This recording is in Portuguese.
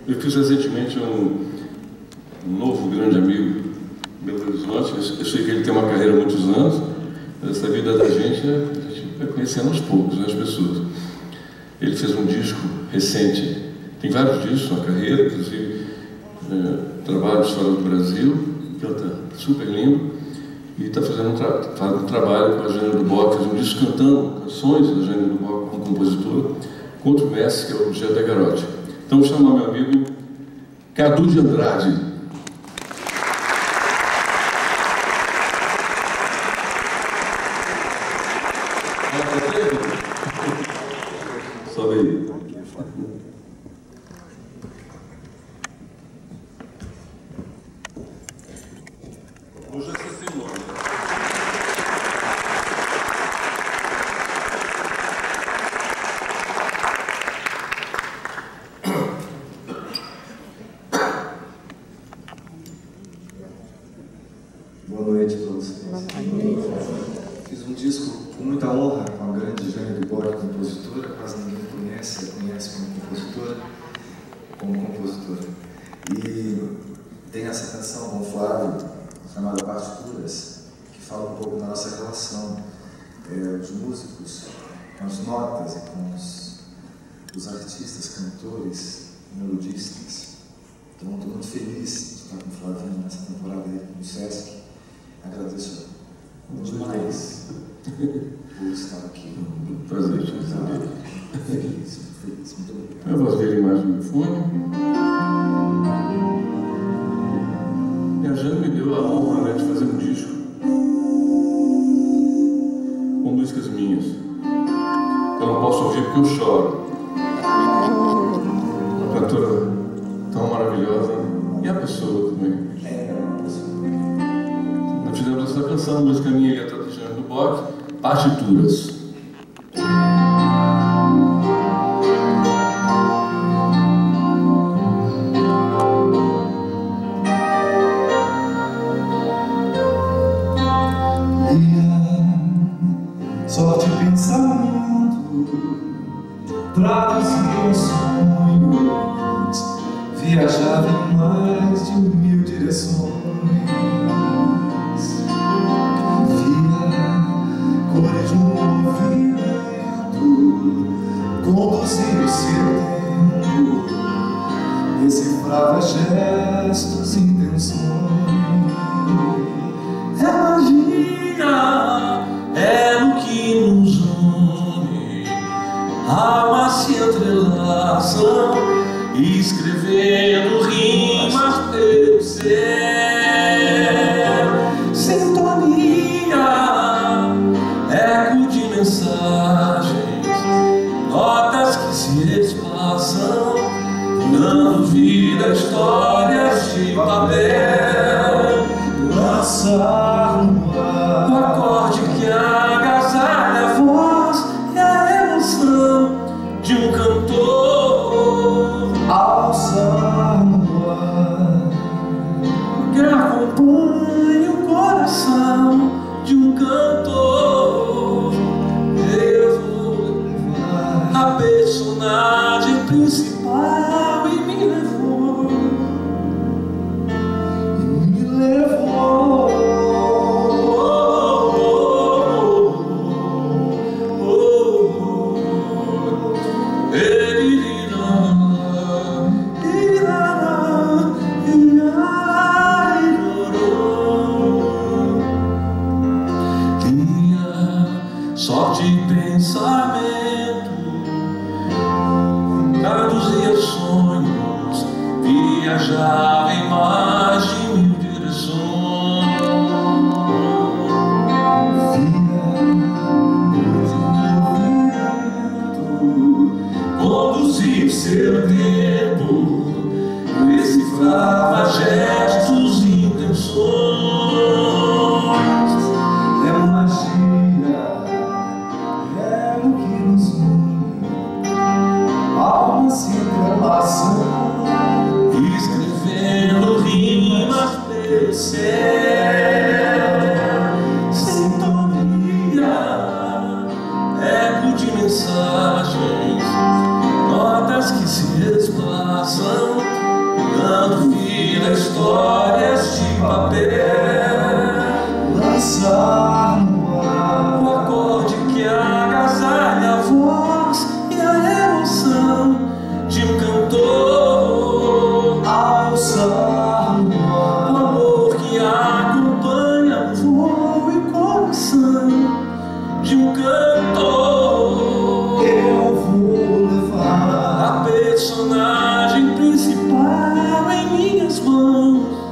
Eu fiz recentemente um novo grande amigo, Belo Horizonte. Eu sei que ele tem uma carreira há muitos anos, mas essa vida da gente, a gente vai conhecendo aos poucos, né, as pessoas. Ele fez um disco recente, tem vários discos na carreira, inclusive trabalhos fora do Brasil, canta super lindo, e está fazendo um trabalho com a Jane do Bock, fez um disco cantando canções da Jane do Bock como compositora, com outro mestre, que é o Gé Garotti. Então vou chamar meu amigo Cadu de Andrade. Sobe aí. Hoje é seu nome. Boa noite para vocês. Fiz um disco com muita honra com a grande Jane do Bock, compositora. Quase ninguém conhece como compositora. E tem essa canção com o Flávio, chamada Partituras, que fala um pouco da nossa relação, os músicos, com as notas e com os artistas, cantores, melodistas. Então, estou muito feliz de estar com o Flavinho nessa temporada aí no Sesc. Agradeço demais por estar aqui. Prazer, feliz, muito obrigado. Eu vou ver mais no fone. E a Jane me deu a honra, né, de fazer um disco com músicas minhas. Eu não posso ouvir porque eu choro. Uma cantora tão maravilhosa. E a pessoa também. Nós fizemos essa canção, música minha e letra de Jane do Bock, Partituras. Só de pensamento traduzia sonhos, viajava em mais de 1000 direções, via cores no movimento, conduzia o seu tempo, decifrava gestos e intenções. É magia, é o que nos une, almas se entrelaçam, escrevendo rimas pelo céu. Sintonia, eco de mensagens, notas que se espaçam, dando vida a histórias de papel. Lançar no ar o acorde que agasalha a voz e a emoção de um cantor. Alçar no ar que acompanha o coração de um cantor. Eu vou levar a personagem principal e me levou. Só de pensamento traduzia sonhos, viajava em mais de 1000 direções, conduzia o seu tempo, decifrava gestos e intenções. É magia, é o que nos une, almas se entrelaçam, escrevendo rimas pelo céu. Sintonia, mensagens, notas que se espaçam histórias de papel, lançar no ar o acorde que agasalha a voz e a emoção de um cantor, alçar no ar o amor que acompanha o voo e coração de um cantor. eu vou levar A personagem principal em minhas mãos.